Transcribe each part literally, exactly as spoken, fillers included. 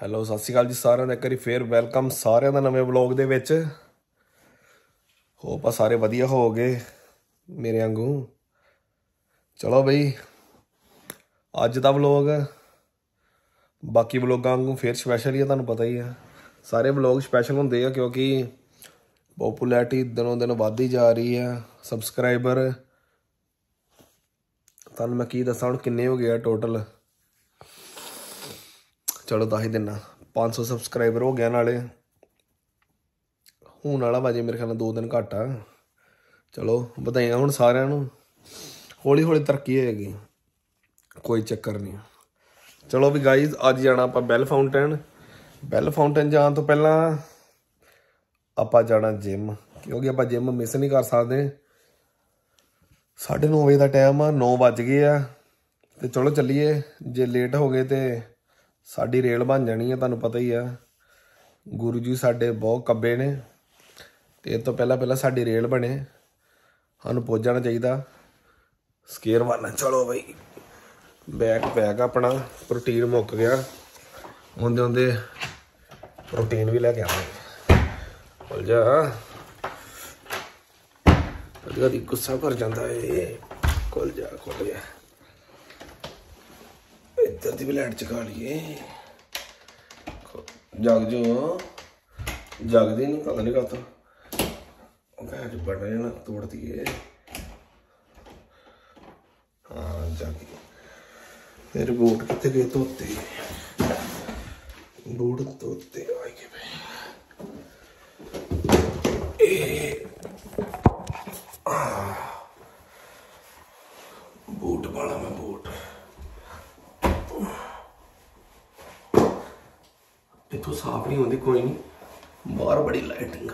Hello ਸਤਿ ਸ਼੍ਰੀ ਅਕਾਲ ਜੀ ਸਾਰਿਆਂ ਦਾ। ਇੱਕ ਵਾਰੀ ਫੇਰ ਵੈਲਕਮ ਸਾਰਿਆਂ ਦਾ ਨਵੇਂ ਵਲੌਗ ਦੇ ਵਿੱਚ। ਹੋਪ ਆ ਸਾਰੇ ਵਧੀਆ ਹੋ ਗਏ ਮੇਰੇ ਵਾਂਗੂ। ਚਲੋ ਬਈ ਅੱਜ ਦਾ ਵਲੌਗ ਬਾਕੀ ਵਲੌਗਾਂ ਵਾਂਗੂ ਫੇਰ ਸਪੈਸ਼ਲ ਹੀ ਆ। ਤੁਹਾਨੂੰ ਪਤਾ ਹੀ ਆ ਸਾਰੇ ਵਲੌਗ ਸਪੈਸ਼ਲ ਹੁੰਦੇ ਆ ਕਿਉਂਕਿ ਪੋਪੂਲੈਰਿਟੀ ਦਿਨੋਂ ਦਿਨ ਵੱਧਦੀ ਜਾ ਰਹੀ ਆ। ਸਬਸਕ੍ਰਾਈਬਰ ਤੁਹਾਨੂੰ ਮੈਂ ਕੀ ਦੱਸਾਂ ਹੁਣ ਕਿੰਨੇ ਹੋ ਗਏ ਆ ਟੋਟਲ। चलो दस ही दिना पाँच सौ सबसक्राइबर हो गया। नाले होने वाला भाजी मेरे ख्याल दो दिन घट आ। चलो बधाइयां हुण सारिਆਂ ਨੂੰ। हौली हौली तरक्की होएगी, कोई चक्कर नहीं। चलो भी गाइज अज जाना आपां बैल फाउंटेन। बैल फाउंटेन जाण तो पहला आपां जाना जिम क्योंकि आपां जिम मिस नहीं कर सकते। साढ़े नौ बजे का टाइम आ, नौ बज गए आ ते चलो चलीए। जे लेट हो गए तो साडी रेल बन जानी है। तुहानूं पता ही है गुरु जी साडे बहुत कब्बे ने ते इस तो पहला पहला साडी रेल बने सानूं पुज जाना चाहिए स्केयर वन। चलो बई बैग पैक अपना प्रोटीन मुक गया। आउंदे आउंदे प्रोटीन भी लैके आवांगे। खुल जा कदी कदी गुस्सा भर जाता है। खुल जा खुल जा इधर की भी लाइट चका लिए। जग जो जगदी नहीं पता नहीं कहता बड़ा ना तोड़ दिए। हाँ जग मेरे बूट कितने गए धोते। बूट धोते आए गए बूट वाला मैं बूट इतों साफ नहीं होती। कोई नहीं बाहर बड़ी लाइटिंग।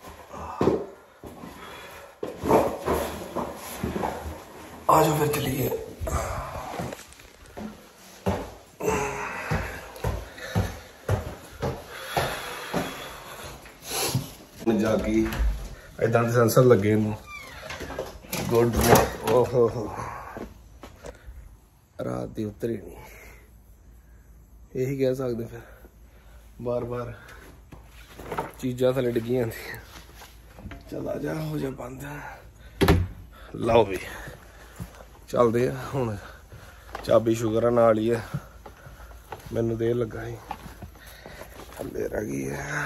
आ जाओ फिर चलिए। जागी इदा के सेंसर लगे गुड। ओहो रात की उतरी नहीं यही कह सकते। फिर बार बार चीज़ा थले डिगी जाती। चला जा हो जा बंद। लाओ भी चलते हुण। चाबी शुगर नाल ही है मैनू देर लगा ही थले रह गई है।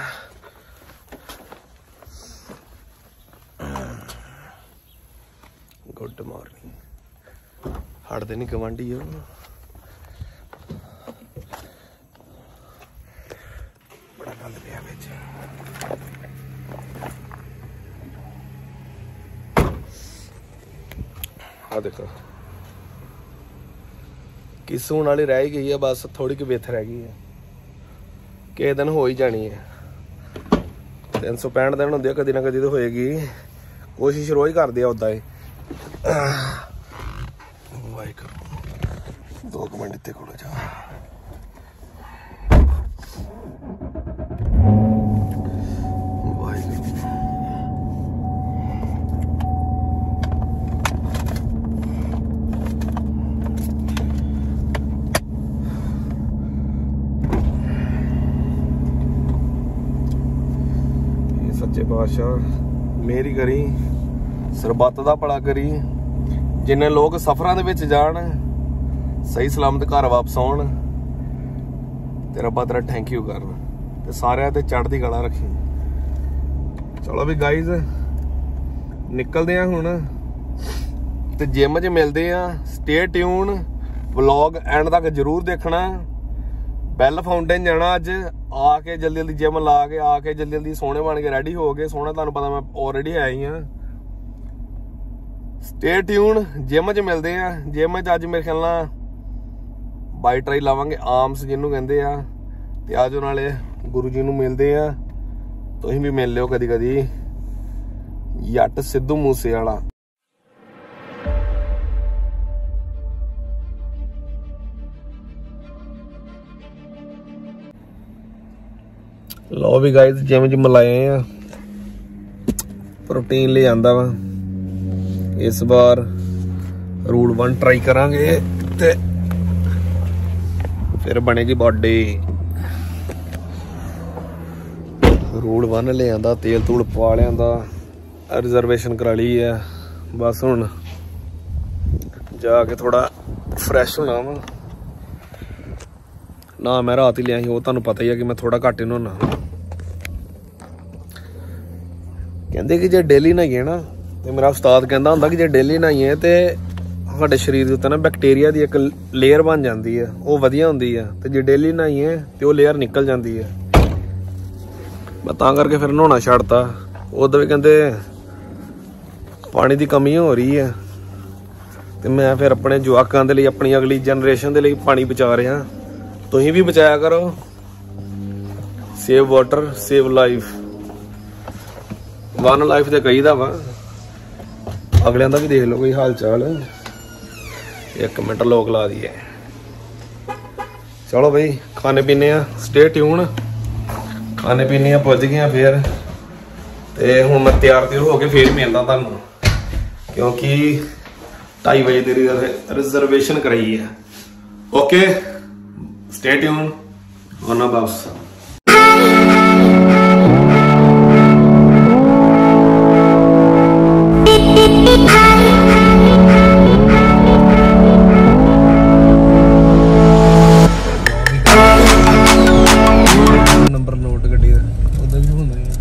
Good morning. हटते नहीं गवांढी हो। देखो किस होने वाली रह ही गई है। बस थोड़ी कि बिथ रह गई है। किस दिन हो ही जानी है। तीन सौ पैंठ दिन होंगे कदी ना कदी तो होएगी। कोशिश रोज करते उदा ही। दो मिनट इतने को जा। सच्चे पातशाह मेरी करी सरबत का भला करी। जिन्ने लोग सफर दे विच जान सही सलामत घर वापस आउण ते रब्बा तेरा थैंक यू कर ते सारिਆਂ ते चढ़दी कला रखी। चलो भी गाइज निकलते हैं हुण ते जिम च मिलते हैं। स्टे ट्यून व्लॉग एंड तक जरूर देखना। बैल फाउंटेन जाना अज आके जल्दी जल्दी जिम ला के आके जल्दी जल्दी सोने बन के रेडी हो गए। सोना तुहानूं पता मैं ऑलरेडी है ही हाँ। स्टे ट्यून जिम च मिलते हैं। जिम च अज मेरे ख्याल नाल बाई ट्राई लावांगे आर्म्स जिन्हों कहते हैं ते आज नाले गुरु जी नूं मिलते हैं। तुसीं भी मिल लिओ कदी कदी। जट सिद्धू मूसे वाला। लो भी गाइस जिम च मिलाए हैं। प्रोटीन ले आंदा वा। इस बार रूल वन ट्राई करांगे ते फिर बनेगी बॉडी। रूल बन लिया, तेल तूल पा लिया, रिजर्वेशन करा ली है। बस हुण जाके थोड़ा फ्रैश होना वा ना। मैं रात ही लिया वो तुहानूं पता ही है कि मैं थोड़ा घट ही नहाना। कहते कि जे डेली नहाइए ना, तो मेरा उस्ताद कहता हुंदा कि जे डेली नहाइए तो साडे शरीर दे उत्ते ना बैक्टीरिया की एक लेयर बन जाती है, वो वधिया हुंदी है। तो जे डेली नहाइए तो वो लेयर निकल जाती है। मैं तां करके फिर नहाना छड्डता। उधर भी कहते पानी की कमी हो रही है, तो मैं फिर अपने जवाकां दे लई, अपनी अगली जनरेशन दे लई पानी बचा रहा। तुसीं भी बचाया करो। Save water save life. One life तो कही दा वा, अगलियां दा भी देख लो कोई हाल चाल। एक मिनट लोग ला दिए। चलो भाई खाने पीने आ, स्टे ट्यून। खाने पीने आ पुज गए फिर, ते हुण मैं तैयार त्यार हो के फिर मिलदा तुहानूं, क्योंकि ढाई बजे तेरी रिजर्वेशन कराई है। Okay stay tune. आना वापस। नंबर नोट गड्डी दा उधर भी होंदा है।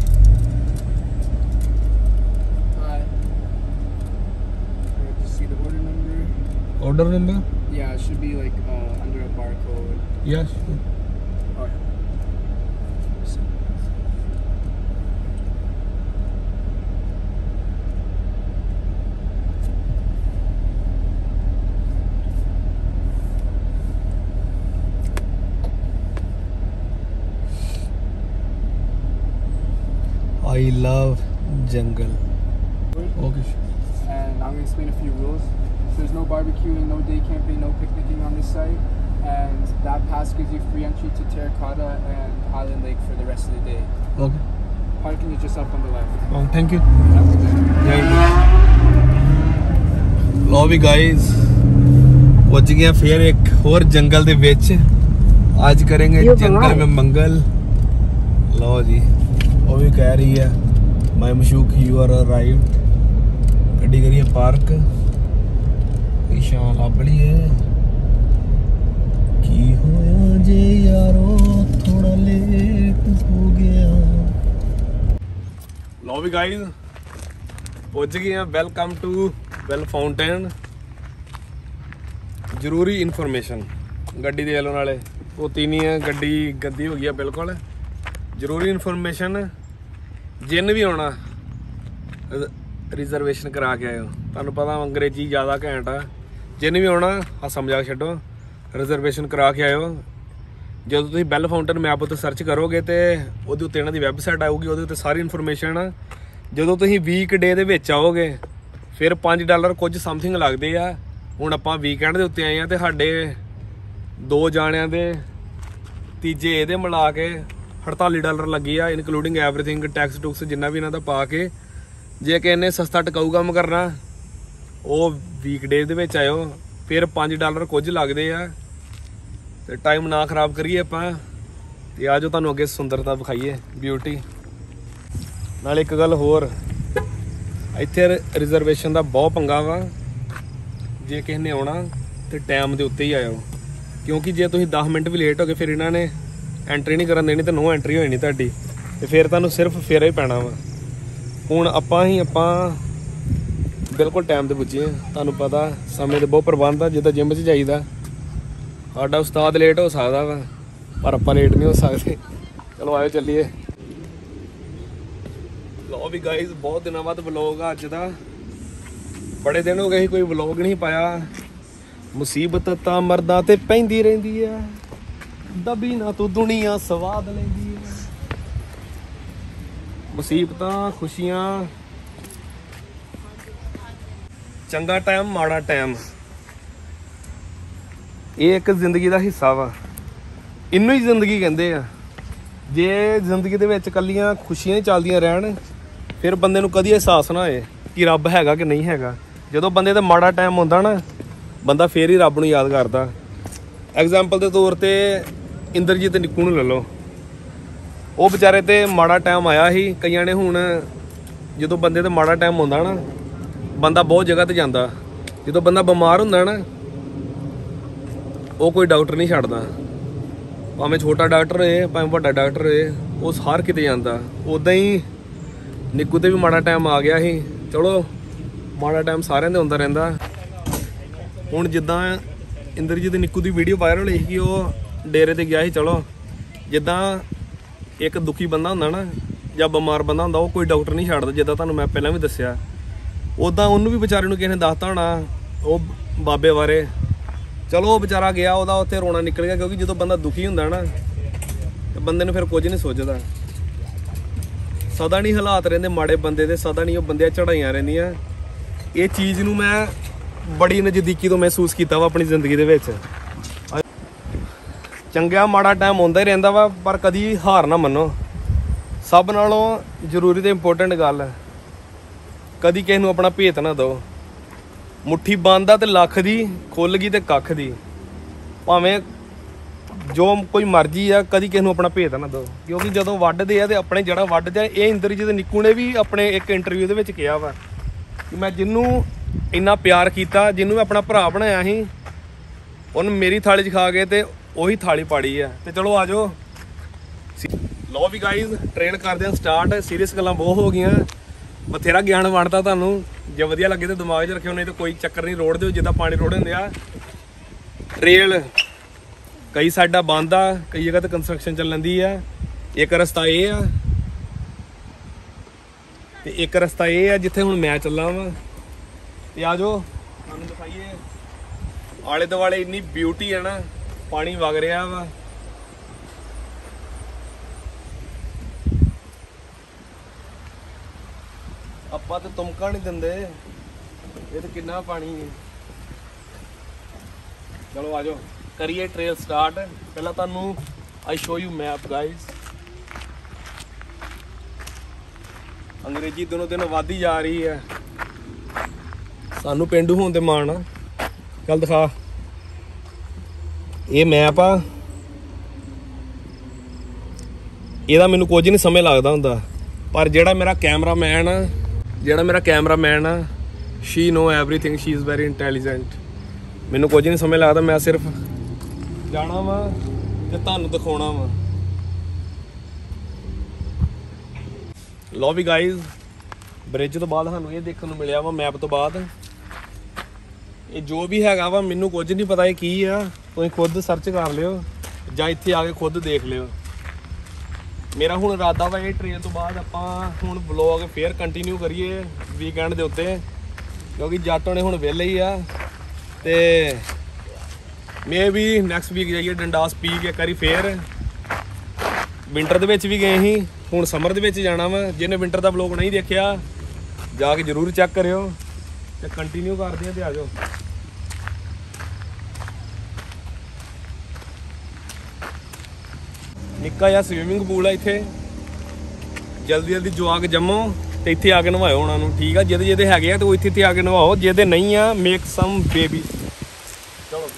Order number? Yeah, it should be like uh, under a barcode. Yes. Oh, I love jungle. Okay. and I'm going to explain a few rules. There's no barbecuing, no day camping, no picnicking on this site, and that pass gives you free entry to Terracotta and Island Lake for the rest of the day. Okay. Parking is just up on the left. Oh, thank you. लो भी guys पहुंच गए फिर एक और जंगल दे विच। आज करेंगे जंगल में मंगल। लो जी वो भी कह रही है माय मशूक यू आर अराइव्ड। गड्डी करिए पार्क। शान लभ ली है की होया जे यारो थोड़ा लेट हो गया। लो भी गाइस पहुंच गए हैं। Welcome to well fountain. जरूरी इन्फॉर्मेशन गड्डी दे लो नाले धोती नहीं है, गड्डी गद्दी हो गई है बिल्कुल। जरूरी इन्फॉर्मेशन जिन भी आना रिजर्वेशन करा के आयो। तुहानूं पता अंग्रेजी ज़्यादा घैंट आ। जिन भी आना हासा मजाक छड्डो, रिजर्वेशन करा के आयो। जो तुसीं बैल फाउंटेन मैप उत्ते सर्च करोगे तो उहदे उत्ते इन्हां दी वैबसाइट आऊगी, उहदे उत्ते सारी इन्फॉर्मेशन आ। जो तुसीं वीक डे दे विच आओगे फिर पाँच डॉलर कुछ समथिंग लगते आ। हुण आपां वीकेंड दे उत्ते आए आ ते साडे दो जाणियां दे तीजे इहदे मिला के अड़ताली डॉलर लगी आ, इनकलूडिंग एवरीथिंग टैक्स टुक्स जिन्ना भी इन्हां दा पा के। जे कि इन्हें सस्ता टिकाऊ काम करना वो वीकडे दे विच आयो, फिर पाँच डॉलर कुछ लगते आ। ते टाइम ना खराब करिए आपां ते आ जाओ तुहानूं अगे सुंदरता विखाइए, ब्यूटी। नाल एक गल होर, इत्थे रिजर्वेशन का बहुत पंगा वा। जे किसी ने आना तो टाइम के उत्ते ही आयो, क्योंकि जे तुसीं दस मिनट भी लेट हो गए फिर इन्हां ने एंट्री नहीं करन देनी तो नो एंट्री हो जानी तुहाडी, ते फिर तुहानूं सिर्फ फेरा ही पैना वा। हुण आपां ही आपां बिल्कुल टाइम ते पुज्जे। तुहानूं पता समय दे बहुत प्रबंध आ। जिद्दां जिम च जाईदा साडा उस्ताद लेट हो सकदा वा पर आपां लेट नहीं हो सकदे। चलो आयो चलिए। लो भी गाइस बहुत दिनों बाद व्लॉग अज दा, बड़े दिन हो गए कोई व्लॉग नहीं पाया। मुसीबत तां मर्दां ते पैंदी रहिंदी है, दबी ना तू दुनिया स्वाद लैंदी है। मुसीबतां खुशियां, चंगा टाइम माड़ा टाइम, ये एक जिंदगी का हिस्सा वा। इनू ही जिंदगी कहते हैं। जे जिंदगी दे विच कल्लियां खुशियां चलदियां रहन फिर बंदे नूं कदी एहसास ना होए कि रब हैगा कि नहीं हैगा। जदों बंदे दा माड़ा टाइम हुंदा ना बंदा फिर ही रब नूं याद करदा। एग्जाम्पल के तौर पर इंद्रजीत निक्कू नूं ले लो। ਉਹ ਵਿਚਾਰੇ ਤੇ ਮਾੜਾ ਟਾਈਮ ਆਇਆ ਸੀ। ਕਈਆਂ ਨੇ ਹੁਣ ਜਦੋਂ ਬੰਦੇ ਤੇ ਮਾੜਾ ਟਾਈਮ ਹੁੰਦਾ ਨਾ, ਬੰਦਾ ਬਹੁਤ ਜਗ੍ਹਾ ਤੇ ਜਾਂਦਾ। ਜਦੋਂ ਬੰਦਾ ਬਿਮਾਰ ਹੁੰਦਾ ਨਾ, ਉਹ ਕੋਈ ਡਾਕਟਰ ਨਹੀਂ ਛੱਡਦਾ, ਭਾਵੇਂ ਛੋਟਾ ਡਾਕਟਰ ਹੋਏ ਭਾਵੇਂ ਵੱਡਾ ਡਾਕਟਰ ਹੋਏ, ਉਹ ਹਰ ਕਿਤੇ ਜਾਂਦਾ। ਉੱਦਾਂ ਹੀ ਨਿੱਕੂ ਤੇ ਵੀ ਮਾੜਾ ਟਾਈਮ ਆ ਗਿਆ ਸੀ। ਚਲੋ ਮਾੜਾ ਟਾਈਮ ਸਾਰਿਆਂ ਦੇ ਹੁੰਦਾ ਰਹਿੰਦਾ। ਹੁਣ ਜਿੱਦਾਂ ਇੰਦਰਜੀਤ ਨਿੱਕੂ ਦੀ ਵੀਡੀਓ ਵਾਇਰਲ ਹੋਈ ਕਿ ਉਹ ਡੇਰੇ ਤੇ ਗਿਆ ਸੀ। ਚਲੋ ਜਿੱਦਾਂ ਇੱਕ ਦੁਖੀ ਬੰਦਾ ਹੁੰਦਾ ਨਾ ਜਾਂ ਬਿਮਾਰ ਬੰਦਾ ਹੁੰਦਾ, ਉਹ ਕੋਈ ਡਾਕਟਰ ਨਹੀਂ ਛੱਡਦਾ, ਜਿੱਦਾਂ ਤੁਹਾਨੂੰ ਮੈਂ ਪਹਿਲਾਂ ਵੀ ਦੱਸਿਆ। ਉੱਦਾਂ ਉਹਨੂੰ ਵੀ ਵਿਚਾਰੇ ਨੂੰ ਕਿਸੇ ਨੇ ਦੱਸਤਾ ਹੋਣਾ ਉਹ ਬਾਬੇ ਬਾਰੇ। ਚਲੋ ਉਹ ਵਿਚਾਰਾ ਗਿਆ, ਉਹਦਾ ਉੱਥੇ ਰੋਣਾ ਨਿਕਲ ਗਿਆ, ਕਿਉਂਕਿ ਜਦੋਂ ਬੰਦਾ ਦੁਖੀ ਹੁੰਦਾ ਨਾ ਤੇ ਬੰਦੇ ਨੂੰ ਫਿਰ ਕੁਝ ਨਹੀਂ ਸੋਚਦਾ। ਸਦਾ ਨਹੀਂ ਹਾਲਾਤ ਰਹਿੰਦੇ ਮਾੜੇ ਬੰਦੇ ਦੇ, ਸਦਾ ਨਹੀਂ ਉਹ ਬੰਦਿਆਂ ਚੜਾਈਆਂ ਰਹਿੰਦੀਆਂ। ਇਹ ਚੀਜ਼ ਨੂੰ ਮੈਂ ਬੜੀ ਨਜ਼ਦੀਕੀ ਤੋਂ ਮਹਿਸੂਸ ਕੀਤਾ ਵਾ ਆਪਣੀ ਜ਼ਿੰਦਗੀ ਦੇ ਵਿੱਚ। ਚੰਗਾ ਮਾੜਾ ਟਾਈਮ ਆਉਂਦਾ ਹੀ ਰਹਿੰਦਾ ਵਾ, ਪਰ ਕਦੀ ਹਾਰ ਨਾ ਮੰਨੋ। ਸਭ ਨਾਲੋਂ ਜ਼ਰੂਰੀ ਤੇ ਇੰਪੋਰਟੈਂਟ ਗੱਲ ਹੈ, ਕਦੀ ਕਿਸੇ ਨੂੰ ਆਪਣਾ ਭੇਤ ਨਾ ਦਿਓ। ਮੁੱਠੀ ਬੰਦ ਆ ਤੇ ਲੱਖ ਦੀ, ਖੁੱਲ ਗਈ ਤੇ ਕੱਖ ਦੀ। ਭਾਵੇਂ ਜੋ ਕੋਈ ਮਰਜ਼ੀ ਆ, ਕਦੀ ਕਿਸੇ ਨੂੰ ਆਪਣਾ ਭੇਤ ਨਾ ਦਿਓ, ਕਿਉਂਕਿ ਜਦੋਂ ਵੱਢਦੇ ਆ ਤੇ ਆਪਣੇ ਜੜਾ ਵੱਢਦੇ ਆ। ਇਹ ਇੰਦਰਜੀਤ ਨਿੱਕੂ ਨੇ ਵੀ ਆਪਣੇ ਇੱਕ ਇੰਟਰਵਿਊ ਦੇ ਵਿੱਚ ਕਿਹਾ ਵਾ ਕਿ ਮੈਂ ਜਿਹਨੂੰ ਇੰਨਾ ਪਿਆਰ ਕੀਤਾ, ਜਿਹਨੂੰ ਮੈਂ ਆਪਣਾ ਭਰਾ ਬਣਾਇਆ ਸੀ, ਉਹਨੂੰ ਮੇਰੀ ਥਾਲੀ 'ਚ ਖਾ ਕੇ ਤੇ ਉਹੀ ਥਾਲੀ ਪਾੜੀ ਆ। ਤੇ ਚਲੋ ਆ ਜਾਓ, ਲਓ ਵੀ ਗਾਈਜ਼ ਟ੍ਰੇਨ ਕਰਦੇ ਆ ਸਟਾਰਟ। ਸੀਰੀਅਸ ਗੱਲਾਂ ਬਹੁਤ ਹੋ ਗਈਆਂ, ਬਥੇਰਾ ਗਿਆਨ ਵੰਡਤਾ ਤੁਹਾਨੂੰ। ਜੇ ਵਧੀਆ ਲੱਗੇ ਤਾਂ ਦਿਮਾਗ 'ਚ ਰੱਖਿਓ, ਨਹੀਂ ਤਾਂ ਕੋਈ ਚੱਕਰ ਨਹੀਂ, ਰੋਡ ਦਿਓ ਜਿੱਦਾਂ ਪਾਣੀ ਰੋਡ ਹੁੰਦੇ ਆ। ਟ੍ਰੇਲ ਕਈ ਸਾਈਡਾਂ ਬੰਦ ਆ, ਕਈ ਜਗ੍ਹਾ ਤੇ ਕੰਸਟਰਕਸ਼ਨ ਚੱਲਣ ਦੀ ਆ। ਇੱਕ ਰਸਤਾ ਇਹ ਆ ਤੇ ਇੱਕ ਰਸਤਾ ਇਹ ਆ ਜਿੱਥੇ ਹੁਣ ਮੈਂ ਚੱਲਾਂ ਵਾ। ਤੇ ਆ ਜਾਓ ਤੁਹਾਨੂੰ ਦਿਖਾਈਏ ਆਲੇ ਦੁਆਲੇ ਇੰਨੀ ਬਿਊਟੀ ਹੈ ਨਾ, ਪਾਣੀ ਵਗ ਰਿਹਾ ਵਾ। ਆਪਾਂ ਤੇ ਤੁਮਕਾ ਨਹੀਂ ਦਿੰਦੇ, ਇਹ ਤੇ ਕਿੰਨਾ ਪਾਣੀ ਹੈ। ਚਲੋ ਆ ਜਾਓ ਕਰੀਏ ਟ੍ਰੇਲ ਸਟਾਰਟ। ਪਹਿਲਾਂ ਤੁਹਾਨੂੰ I show you map guys. ਅੰਗਰੇਜ਼ੀ ਦਿਨੋਂ ਦਿਨ ਵੱਧਦੀ ਜਾ ਰਹੀ ਹੈ, ਸਾਨੂੰ ਪਿੰਡੂ ਹੋਣ ਤੇ ਮਾਣ ਆ। ਚੱਲ ਦਿਖਾ, ਇਹ ਮੈਪ ਆ। ਇਹਦਾ ਮੈਨੂੰ ਕੁਝ ਨਹੀਂ ਸਮਝ ਲੱਗਦਾ ਹੁੰਦਾ, ਪਰ ਜਿਹੜਾ ਮੇਰਾ ਕੈਮਰਾਮੈਨ ਆ ਜਿਹੜਾ ਮੇਰਾ ਕੈਮਰਾਮੈਨ ਆ she know everything, she is very intelligent. ਮੈਨੂੰ ਕੁਝ ਨਹੀਂ ਸਮਝ ਲੱਗਦਾ, ਮੈਂ ਸਿਰਫ ਜਾਣਾ ਵਾ ਤੇ ਤੁਹਾਨੂੰ ਦਿਖਾਉਣਾ ਵਾ। ਲਓ ਵੀ ਗਾਈਜ਼, ਬ੍ਰਿਜ ਤੋਂ ਬਾਅਦ ਸਾਨੂੰ ਇਹ ਦੇਖਣ ਨੂੰ ਮਿਲਿਆ ਵਾ ਮੈਪ ਤੋਂ ਬਾਅਦ। ਇਹ ਜੋ ਵੀ ਹੈਗਾ ਵਾ ਮੈਨੂੰ ਕੁਝ ਨਹੀਂ ਪਤਾ ਇਹ ਕੀ ਆ, ਤੁਸੀਂ ਖੁਦ ਸਰਚ ਕਰ ਲਿਓ ਜਾਂ ਇੱਥੇ ਆ ਕੇ ਖੁਦ ਦੇਖ ਲਿਓ। ਮੇਰਾ ਹੁਣ ਇਰਾਦਾ ਵਾ ਇਹ ਟ੍ਰੇਨ ਤੋਂ ਬਾਅਦ ਆਪਾਂ ਹੁਣ ਵਲੌਗ ਫੇਰ ਕੰਟੀਨਿਊ ਕਰੀਏ ਵੀਕਐਂਡ ਦੇ ਉੱਤੇ, ਕਿਉਂਕਿ ਜੱਟ ਹੋਣੇ ਹੁਣ ਵਿਹਲੇ ਹੀ ਆ। ਤੇ ਮੇ ਵੀ ਨੈਕਸਟ ਵੀਕ ਜਾਈਏ ਡੰਡਾਸ ਪੀ ਕੇ ਕਰੀ ਫੇਰ। ਵਿੰਟਰ ਦੇ ਵਿੱਚ ਵੀ ਗਏ ਸੀ, ਹੁਣ ਸਮਰ ਦੇ ਵਿੱਚ ਜਾਣਾ ਵਾ। ਜਿਹਨੇ ਵਿੰਟਰ ਦਾ ਵਲੌਗ ਨਹੀਂ ਦੇਖਿਆ ਜਾ ਕੇ ਜ਼ਰੂਰ ਚੈੱਕ ਕਰਿਓ ਤੇ ਕੰਟੀਨਿਊ ਕਰਦੇ ਆ। ਤੇ ਆ ਜਾਓ ਨਿੱਕਾ ਜਿਹਾ ਸਵੀਮਿੰਗ ਪੂਲ ਆ ਇੱਥੇ, ਜਲਦੀ ਜਲਦੀ ਜਵਾਕ ਜੰਮੋ ਤੇ ਇੱਥੇ ਆ ਕੇ ਨਵਾਇਓ ਉਹਨਾਂ ਨੂੰ, ਠੀਕ ਆ। ਜਿਹਦੇ ਜਿਹਦੇ ਹੈਗੇ ਆ ਤੇ ਉਹ ਇੱਥੇ ਇੱਥੇ ਆ ਕੇ ਨਵਾਓ, ਜਿਹਦੇ ਨਹੀਂ ਆ ਮੇਕ ਸਮ ਬੇਬੀ। ਚਲੋ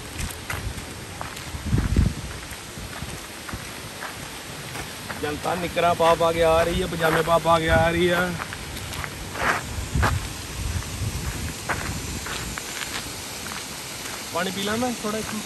ਜਨਤਾ ਨਿੱਕਰਾਂ ਪਾ ਪਾ ਕੇ ਆ ਰਹੀ ਹੈ, ਪਜਾਮੇ ਪਾ ਪਾ ਕੇ ਆ ਰਹੀ ਆ। ਪਾਣੀ ਪੀ ਲਾਂ ਮੈਂ ਥੋੜਾ ਇੱਥੋਂ।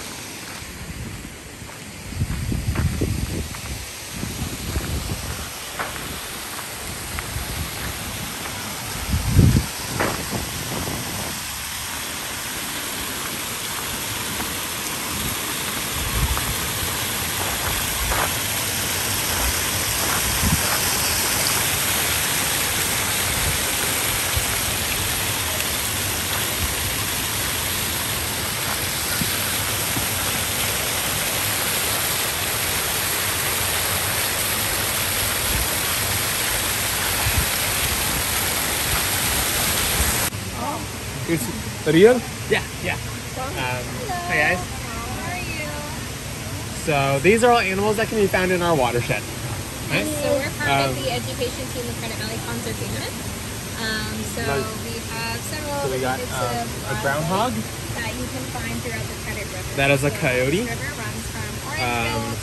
It's real? Yeah, yeah. Um, hi guys. How are you? So these are all animals that can be found in our watershed. Right? So we're part Um, of the education team of Credit Valley Conservation. Um, so Nice. we have several So we got bits um, of a groundhog. that you can find throughout the Credit River. That is a So coyote. This river runs from Um, Orangeville